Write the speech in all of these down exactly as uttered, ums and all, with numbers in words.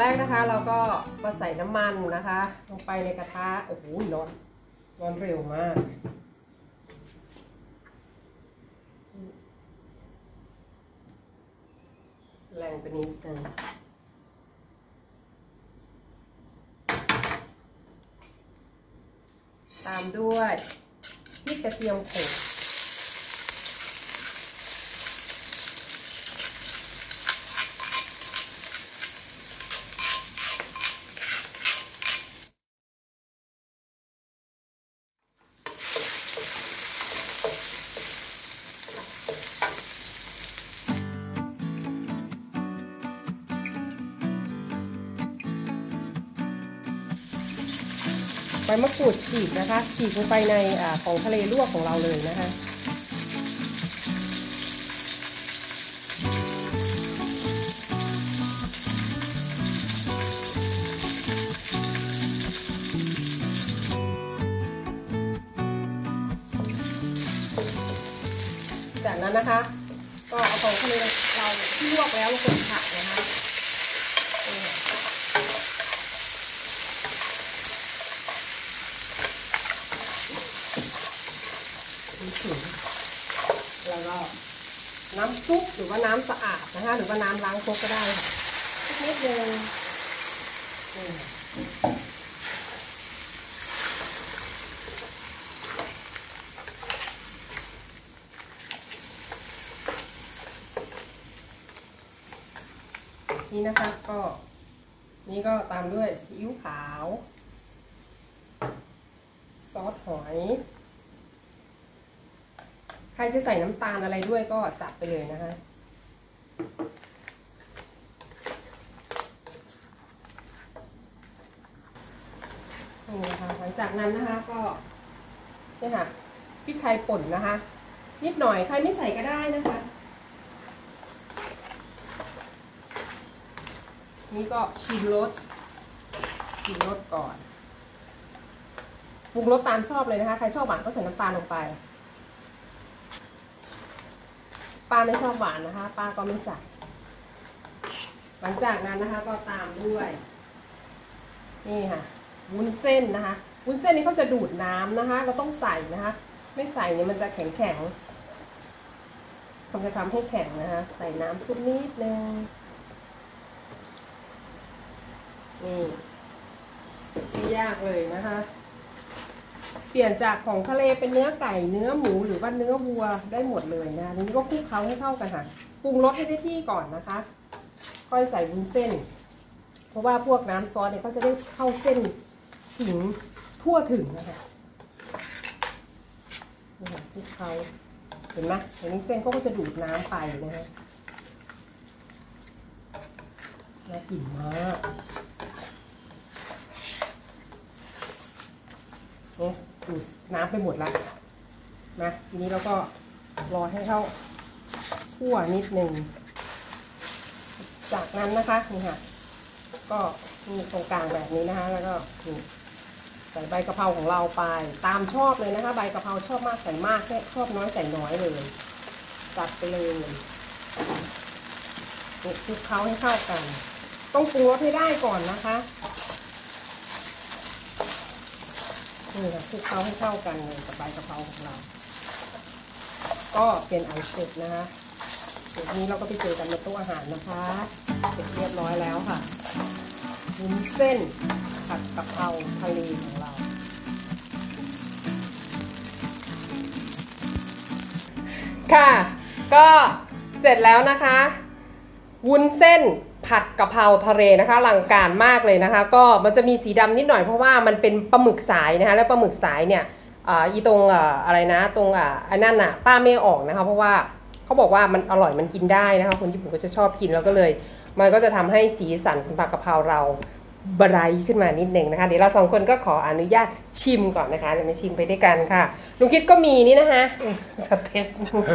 แรกนะคะเราก็มาใส่น้ำมันนะคะลงไปในกระทะโอ้โหร้อนร้อนเร็วมากแรงไปนิดนึงตามด้วยพริกกระเทียมโขลกใบมะกรูดฉีกนะคะฉีกลงไปในอ่าของทะเลลวกของเราเลยนะคะจากนั้นนะคะก็เอาของทะเลเราที่ลวกแล้วลงไปผัดนะคะแล้วก็น้ำซุปหรือว่าน้ำสะอาดนะคะหรือว่าน้ำล้างครกก็ได้ค่ะนิดนึงนี่นะคะก็นี่ก็ตามด้วยซีอิ๊วขาวซอสหอยใครจะใส่น้ำตาลอะไรด้วยก็จัดไปเลยนะคะนี่นะคะหลังจากนั้นนะคะก็นี่ค่ะพริกไทยป่นนะคะนิดหน่อยใครไม่ใส่ก็ได้นะคะนี่ก็ชิมรสชิมรสก่อนปรุงรสตามชอบเลยนะคะใครชอบหวานก็ใส่น้ำตาลลงไปป้าไม่ชอบหวานนะคะป้าก็ไม่ใส่หลังจากนั้นนะคะก็ตามด้วยนี่ค่ะวุ้นเส้นนะคะวุ้นเส้นนี้เขาจะดูดน้ำนะคะเราต้องใส่นะคะไม่ใส่เนี่ยมันจะแข็งแข็งมันจะทำให้แข็งนะคะใส่น้ำซุปนิดนึงนี่ไม่ยากเลยนะคะเปลี่ยนจากของทะเลเป็นเนื้อไก่เนื้อหมูหรือว่าเนื้อวัวได้หมดเลยนะทีนี้ก็คลุกเคล้าให้เข้ากันค่ะปรุงรสให้ได้ที่ก่อนนะคะค่อยใส่วุ้นเส้นเพราะว่าพวกน้ำซอสเนี่ยเขาจะได้เข้าเส้นถึงทั่วถึงนะคะนี่ค่ะคลุกเคล้าเห็นไหมอันนี้เส้นก็จะดูดน้ำไปนะคะน่ากินมากเนี่ยดูดน้ำไปหมดแล้วนะทีนี้เราก็รอให้เข้าทั่วนิดนึงจากนั้นนะคะนี่ค่ะก็มีตรงกลางแบบนี้นะคะแล้วก็ใส่ใบกะเพราของเราไปตามชอบเลยนะคะใบกะเพราชอบมากใส่มากแค่ชอบน้อยใส่น้อยเลยจัดไปเลยคลุกเคล้าให้เข้ากันต้องปรุงรสให้ได้ก่อนนะคะนี่ค่ะคลุกเคล้าให้เข้ากันเลยกับใบกะเพราของเราก็เป็นอันเสร็จนะคะเดี๋ยวนี้เราก็ไปเจอกันในโต๊ะอาหารนะคะเสร็จเรียบร้อยแล้วค่ะวุ้นเส้นผัดกะเพราทะเลของเราค่ะก็เสร็จแล้วนะคะวุ้นเส้นผัดกะเพราทะเลนะคะอลังการมากเลยนะคะก็มันจะมีสีดำนิดหน่อยเพราะว่ามันเป็นปลาหมึกสายนะคะแล้วปลาหมึกสายเนี่ยอ่าอีตรงอ่าอะไรนะตรงอ่าไอ้นั่นน่ะป้าไม่ออกนะคะเพราะว่าเขาบอกว่ามันอร่อยมันกินได้นะคะคนญี่ปุ่นก็จะชอบกินแล้วก็เลยมันก็จะทำให้สีสันของผัดกะเพราเราบรายขึ้นมานิดหนึ่งนะคะเดี๋ยวเราสองคนก็ขออนุญาตชิมก่อนนะคะเดี๋ยวมาชิมไปด้วยกันค่ะลุงคิดก็มีนี่นะคะสเต็ก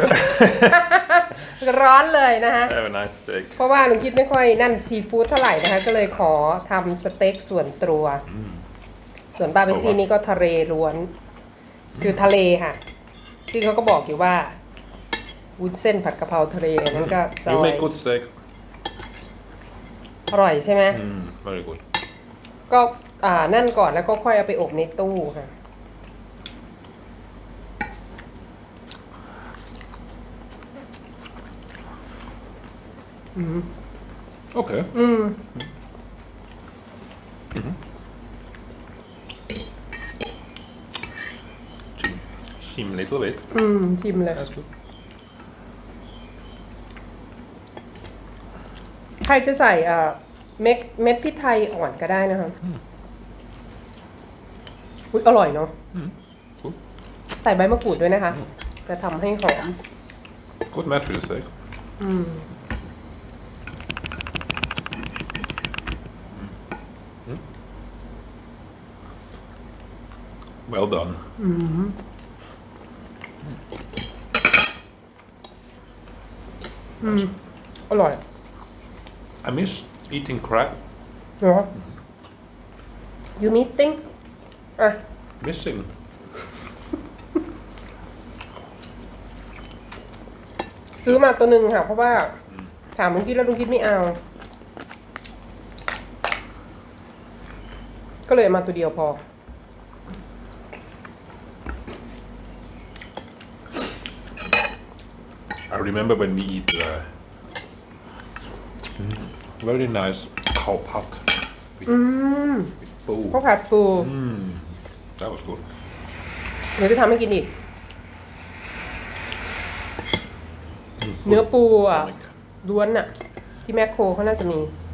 ร้อนเลยนะคะ nice steak. เพราะว่าลุงคิดไม่ค่อยนั่นซีฟู้ดเท่าไหร่นะคะก็เลยขอทำสเต็กส่วนตัวส่วนบาร์บีคิวนี่ก็ทะเลล้วนคือทะเลค่ะที่เขาก็บอกอยู่ว่าวุ้นเส้นผัดกะเพราทะเลนั้นก็จอย You make good steak. อร่อยใช่ไหม Mm, very good. ก็อ่านั่นก่อนแล้วก็ค่อยเอาไปอบในตู้ค่ะอืม Okay. อืม Chim a little bit. อืมชิมเลย That's good. ใครจะใส่อ่าเม็ดเม็ดพริกไทยอ่อนก็ได้นะคะอุ๊ยอร่อยเนาะ Good. ใส่ใบมะกรูดด้วยนะคะ จะทำให้หอม Good match with the steak. อืม Well done. อืมอร่อย I miss eating crab. เนาะ you meeting อ่ะ Missing. ซื้อมาตัวหนึ่งค่ะ เพราะว่าถามลุงคิดแล้วลุงคิดไม่เอา ก็เลยมาตัวเดียวพอ I remember when we eat uh, very nice cow pat with, with boo. ข้าวผัดปู Mm, that was good. เดี๋ยวจะทำให้กินอีก เนื้อปูอ่ะ Tonic. ล้วนอ่ะ ที่แมคโครเขาน่าจะมี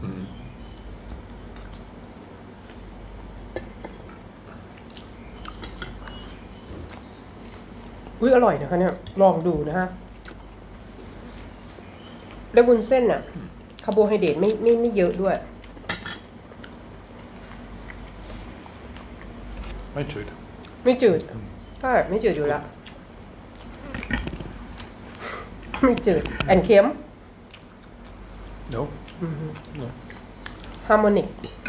อุ้ยอร่อยนะคะเนี่ย ลองดูนะฮะ แล้ววุ้นเส้นอ่ะ คาร์โบไฮเดรตไม่ไม่ไม่เยอะด้วยไม่จืดไม่จืดใช่ไม่จืดอยู่แล้ว ไม่จืด แอนเค็ม No. No. ฮาร์โมนิก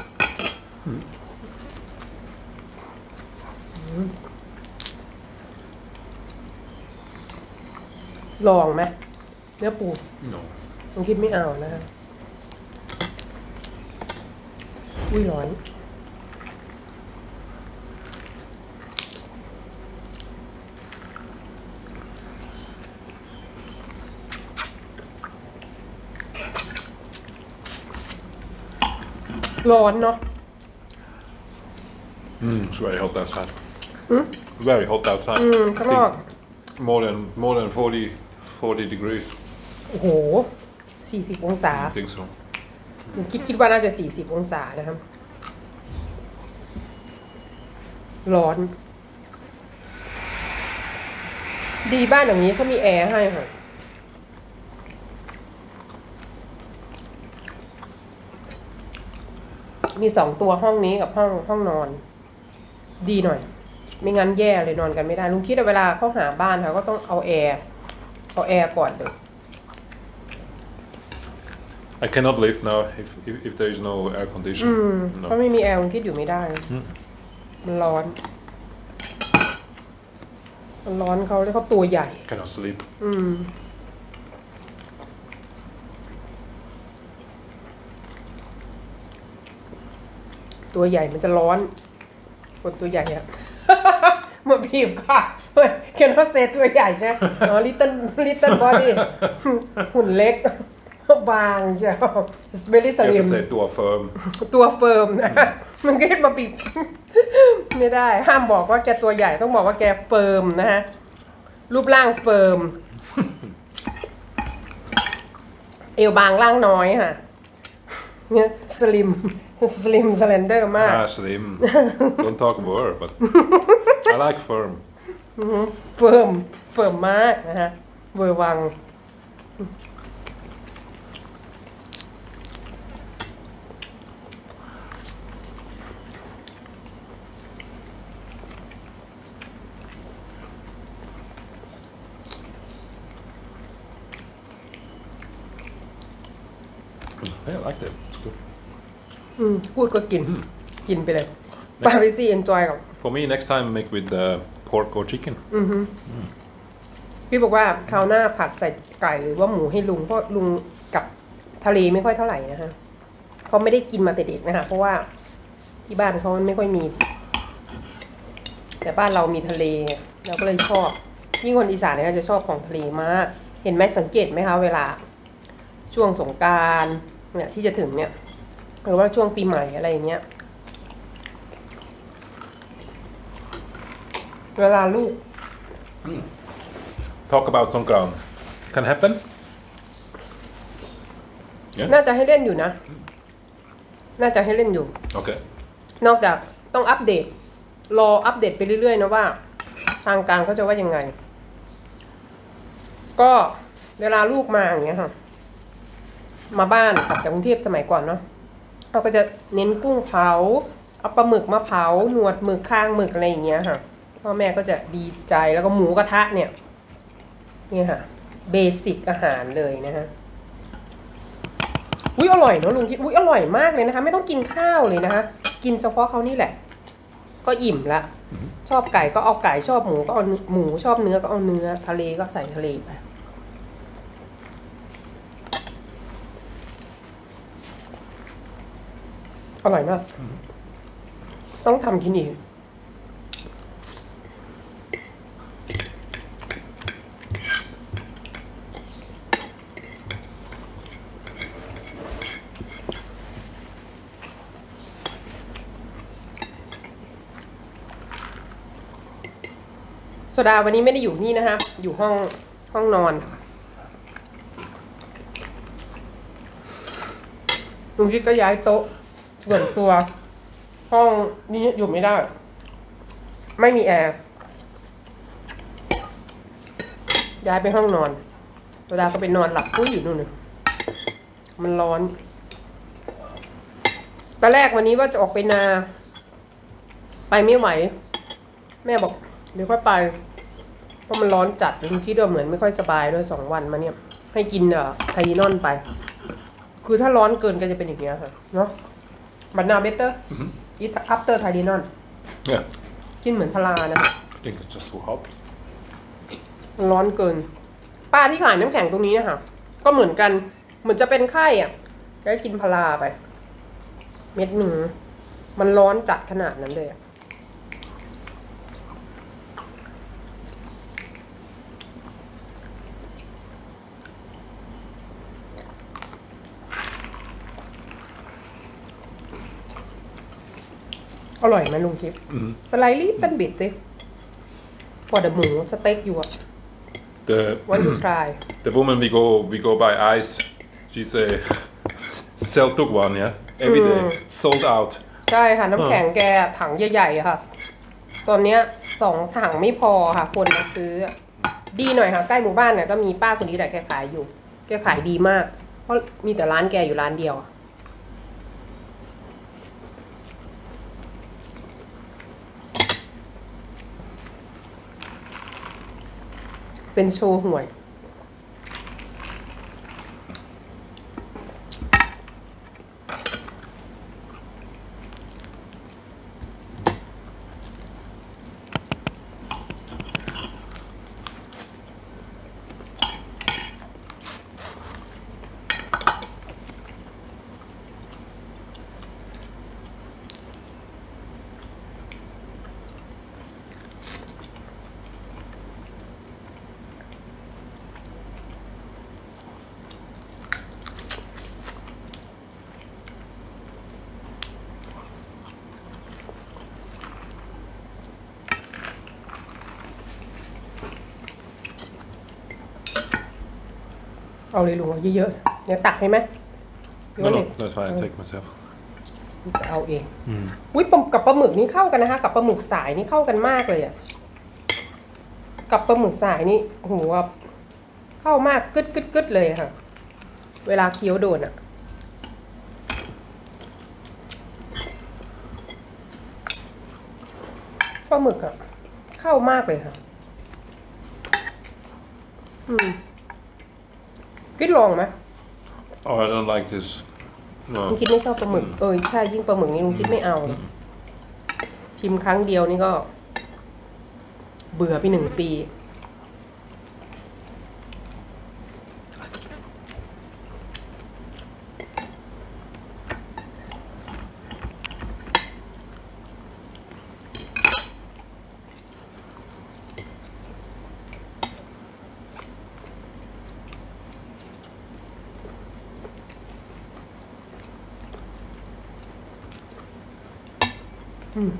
ลองไหมเนื้อปู No. ผมคิดไม่เอานะคะอุ้ยร้อน ร้อนเนาะ Mm, it's very hot outside. Very hot outside. อืมข้างนอก More than more than forty, forty degrees. โอ้โหสี่สิบองศา I think so. ผมคิดคิดว่าน่าจะสี่สิบองศานะครับ ร้อน ดีบ้านอย่างนี้เขามีแอร์ให้ค่ะ มีสองตัวห้องนี้กับห้องห้องนอน ดีหน่อย ไม่งั้นแย่เลยนอนกันไม่ได้ ลุงคิดว่าเวลาเขาหาบ้านเขาก็ต้องเอาแอร์ เอาแอร์ก่อนเลย I cannot live now if if, if there is no air condition. เพราะไม่มีแอร์ลุงคิดอยู่ไม่ได้ มันร้อน มันร้อนเขาเลยเขาตัวใหญ่ Cannot sleep. อืม ตัวใหญ่มันจะร้อน คนตัวใหญ่อะ มาบีบค่ะเฮ้ยเคนว่าเซตตัวใหญ่ใช่ไหมอ๋อลิตเติ้ลลิตเติ้ลบอดี้ หุ่นเล็ก บางใช่ไหม it's very You have slim to say to a firm. ตัวเฟิร์มนะ มันก็มาบีบ ไม่ได้ ห้ามบอกว่าแกตัวใหญ่ต้องบอกว่าแกเฟิร์มนะฮะ รูปร่างเฟิร์ม เอวบางร่างน้อยค่ะ เนี่ยสลิม สลิมสเลนเดอร์มาก Ah, slim. Don't talk about her, but I like firm. เฟิร์ม เฟิร์มมากนะฮะ เวอร์วัง Yeah, I like that. It's good. อืมพูดก็กิน กินไปเลยปาริซี่เอนจอยกับ For me, next time make with uh, pork or chicken. พี่บอกว่าคราวหน้าผัดใส่ไก่หรือว่าหมูให้ลุง เพราะลุงกับทะเลไม่ค่อยเท่าไหร่นะฮะเขาไม่ได้กินมาแต่เด็กนะคะเพราะว่าที่บ้านเขาไม่ค่อยมี แต่บ้านเรามีทะเลเราก็เลยชอบยิ่งคนอีสานเนี่ยจะชอบของทะเลมากเห็นไหมสังเกตไหมคะเวลาช่วงสงกรานต์เนี่ยที่จะถึงเนี่ยหรือว่าช่วงปีใหม่อะไรอย่างเงี้ยเวลาลูก Talk about Songkran. Can happen? Yeah. น่าจะให้เล่นอยู่นะ น่าจะให้เล่นอยู่ Okay. นอกจากต้องอัปเดต รออัปเดตไปเรื่อยๆนะว่าทางการเขาจะว่ายังไง ก็เวลาลูกมาอย่างเงี้ยค่ะ มาบ้านกลับจากกรุงเทพสมัยก่อนเนาะเราก็จะเน้นกุ้งเผา เอาปลาหมึกมาเผา หนวดหมึกข้างหมึกอะไรอย่างเงี้ยค่ะ พ่อแม่ก็จะดีใจแล้วก็หมูกระทะเนี่ยนี่ค่ะเบสิกอาหารเลยนะฮะอุ้ยอร่อยเนอะลุงคิดอุ้ยอร่อยมากเลยนะคะไม่ต้องกินข้าวเลยนะคะกินเฉพาะเขานี่แหละก็อิ่มละชอบไก่ก็เอาไก่ชอบหมูก็เอาหมูชอบเนื้อก็เอาเนื้อทะเลก็ใส่ทะเลไปอร่อยมากต้องทำกินอีกโซดาวันนี้ไม่ได้อยู่นี่นะคะอยู่ห้องห้องนอนลุงคิดก็ย้ายโต๊ะส่วนตัวห้องนี้อยู่ไม่ได้ไม่มีแอร์ย้ายไปห้องนอนโซดาก็ไปนอนหลับปุ้ยอยู่นู่นมันร้อนตอนแรกวันนี้ว่าจะออกไปนาไปไม่ไหวแม่บอกเดี๋ยวค่อยไปเพราะมันร้อนจัดลุงคิดว่าเหมือนไม่ค่อยสบายด้วยสองวันมาเนี่ยให้กินเอ่อไทลีนอนไปคือถ้าร้อนเกินก็จะเป็นอย่างเงี้ยค่ะเนาะบัตนาเบเตอร์อีทอัปเตอร์ไทลีนอน Yeah. กินเหมือนทลานะ I think it's just too hot. มันร้อนเกินป้าที่ขายน้ำแข็งตรงนี้นะคะก็เหมือนกันเหมือนจะเป็นไข้อ่ะก็กินพาราไปเม็ดหนึ่งมันร้อนจัดขนาดนั้นเลยอะอร่อยไหมลุงคิดสไลด์ลี่เป็นบิดสิพอเดหมูสเต็กอยู่อะ The want to try the woman we go we go buy ice. She say sell took one, yeah, every day sold out. ใช่ค่ะน้ำแข็งแกถังใหญ่ๆอะค่ะ ตอนเนี้ยสองถังไม่พอค่ะคนมาซื้อดีหน่อยค่ะใกล้หมู่บ้านเนี่ยก็มีป้าคนนี้แหละแกขายอยู่แกขายดีมากเพราะมีแต่ร้านแกอยู่ร้านเดียวเป็นโชว์หวยเอาเลยลุงเอาเยอะๆเดี๋ยวตักให้ไหม No, no, that's fine. I take myself. จะเอาเองอุ้ยปลากับปลาหมึกนี่เข้ากันนะคะกับปลาหมึกสายนี่เข้ากันมากเลยอ่ะกับปลาหมึกสายนี่โอ้โหเข้ามากกึดกึดกึดเลยค่ะเวลาเคี้ยวโดนอ่ะปลาหมึกอ่ะเข้ามากเลยค่ะอืมคิดลองไหม Oh, I don't like this. ลุ No. งคิดไม่ชอบปลาหมึกเออใช่ยิ่งปลาหมึกนี่ลุงคิดไม่เอาชิมครั้งเดียวนี่ก็เบื่อไปหนึ่งปีอืม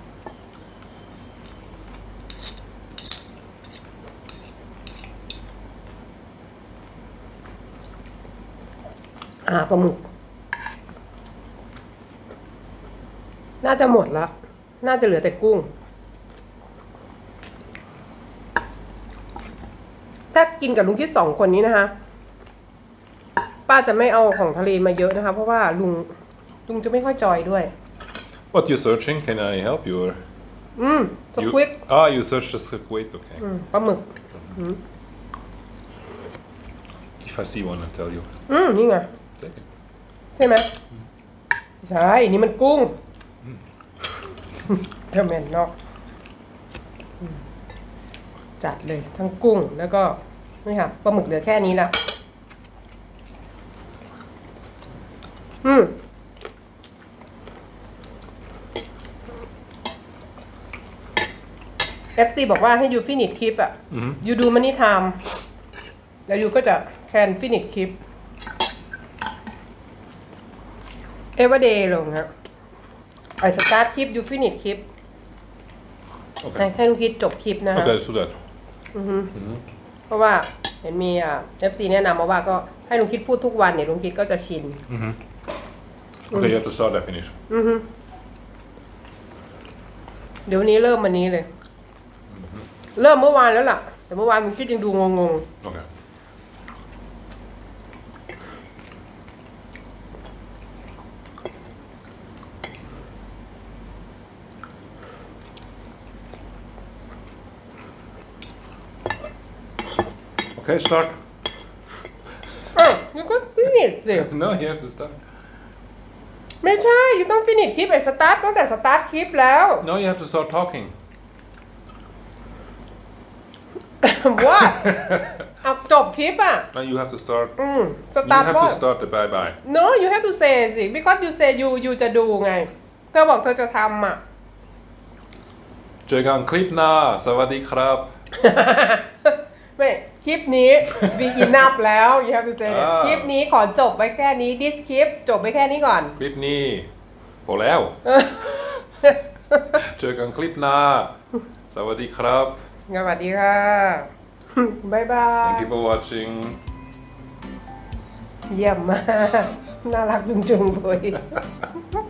อ่าปลาหมึกน่าจะหมดแล้วน่าจะเหลือแต่กุ้งถ้ากินกับลุงคิดสองคนนี้นะคะป้าจะไม่เอาของทะเลมาเยอะนะคะเพราะว่าลุงลุงจะไม่ค่อยจอยด้วย What you searching? Can I help you? Or อืมส you, ควิด ah, you searched the squid. Okay. อืมปลาหมึก If I see one, I'll tell you. อืมนี่ไง Take it. ใช่ไหมใช่นี่มันกุ้งเทอร์เมนนอกจัดเลยทั้งกุ้งแล้วก็นี่ค่ะปลาหมึกเหลือแค่นี้ละอืมเอฟซีบอกว่าให้ยูฟินิชคลิปอ่ะยูดูมันนี่ไทม์แล้วยูก็จะแคนฟินิชคลิปเอเวอร์เดย์ลงครับไอสตาร์ทคลิปยูฟินิชคลิป ให้ Okay. ให้ลุงคิดจบคลิปนะคะ Okay, so that. เพราะว่าเห็นมีอ่าเอฟซีแนะนำมาว่าก็ให้ลุงคิดพูดทุกวันเนี่ยลุงคิดก็จะชิน Okay, you have to start and finish. เดี๋ยววันนี้เริ่มวันนี้เลย เริ่มเมื่อวานแล้วล่ะ แต่เมื่อวานลุงคิดยังดูงง Okay. Okay, start. ๆอ้าวยูก็ฟินิชสิ No, you have to start. ไม่ใช่ยูต้องฟินิชคลิปไอ้สตาร์ทตั้งแต่สตาร์ทคลิปแล้ว No, you have to start talking. ว่าเอาจบคลิปอ่ะ No, you have to start. อืมส You ตาร์ท have ว่า to start the bye bye. no you have to say สิ because you say you you จะดูไง เธอบอกเธอจะทำอ่ะเจอกันคลิปหน้าสวัสดีครับไม่คลิปนี้ be enough แล้ว you have to say that อ่าคลิปนี้ขอจบไว้แค่นี้ this คลิปจบไว้แค่นี้ก่อนคลิปนี้พอแล้ว เจอกันคลิปหน้าสวัสดีครับสวัสดีค่ะ บ๊ายบาย Thank you for watching เยี่ยมมาก น่ารักจุงๆเลย